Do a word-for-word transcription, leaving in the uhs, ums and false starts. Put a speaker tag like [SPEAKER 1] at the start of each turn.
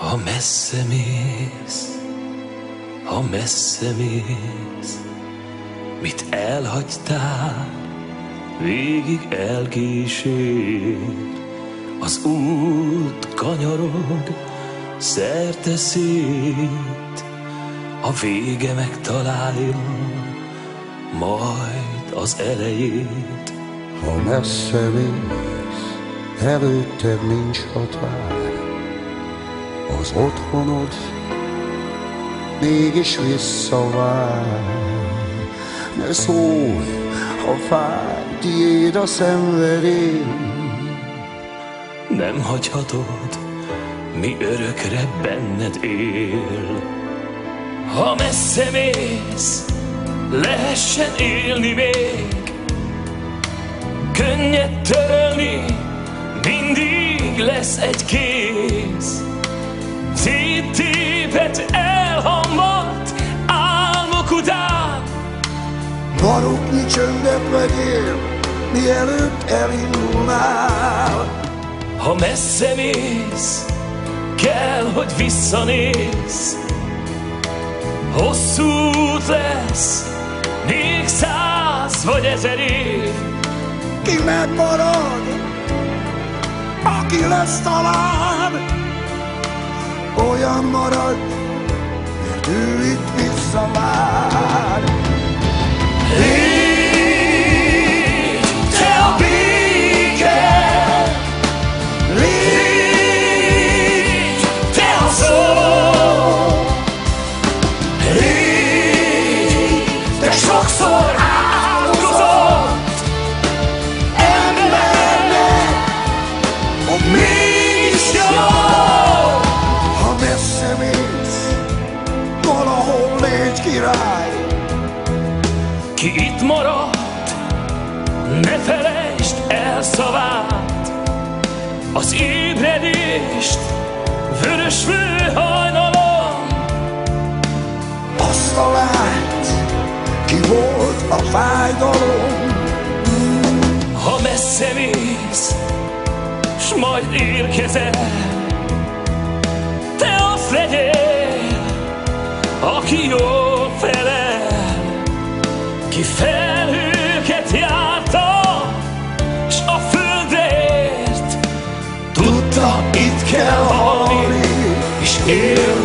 [SPEAKER 1] Ha messze mész, ha messze mész, mit elhagytál, végig elkísér. Az út kanyarog szerte szét, a vége megtalálja majd az elejét.
[SPEAKER 2] Ha messze mész, előtted nincs határ, az otthonod mégis visszavár. Ne szólj, ha fáj, tiéd a szenvedély.
[SPEAKER 1] Nem hagyhatod, mi örökre benned él. Ha messze mész, lehessen élni még, könnyed törölni, mindig lesz egy kéz. Széttépet, elhamvadt álmok után.
[SPEAKER 2] Maroknyi csöndet vegyél, mielőtt elindulnál.
[SPEAKER 1] Ha messze mész, kell, hogy visszanézz. Hosszú út lesz, még száz vagy ezer év.
[SPEAKER 2] Ki megmarad, aki lesz talán, olyan marad, mert ő itt visszavár.
[SPEAKER 1] Légy te a béke, légy te a szó, légy te sokszor áldozott embernek, hogy mégis jó.
[SPEAKER 2] Ha messze mész, valahol légy király.
[SPEAKER 1] Ki itt maradt, ne felejtsd el szavát, az ébredést vörös főhajnalon.
[SPEAKER 2] Azt a lányt, ki volt a fájdalom.
[SPEAKER 1] Ha messze mész, s majd érkezel, te azt legyél, aki jól felel. Ki felhőket járta, s a földre ért, tudta, itt kell halni, és élni.